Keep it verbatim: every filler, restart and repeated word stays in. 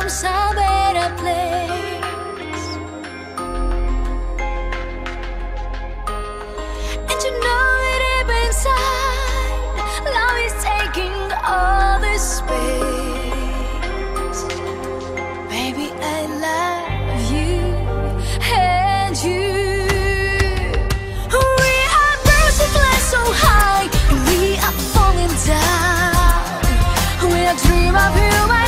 becomes a better place. And you know it deep inside, love is taking all the space. Baby, I love you and you. We are birds that fly so high, and we are falling down. We are dream of you.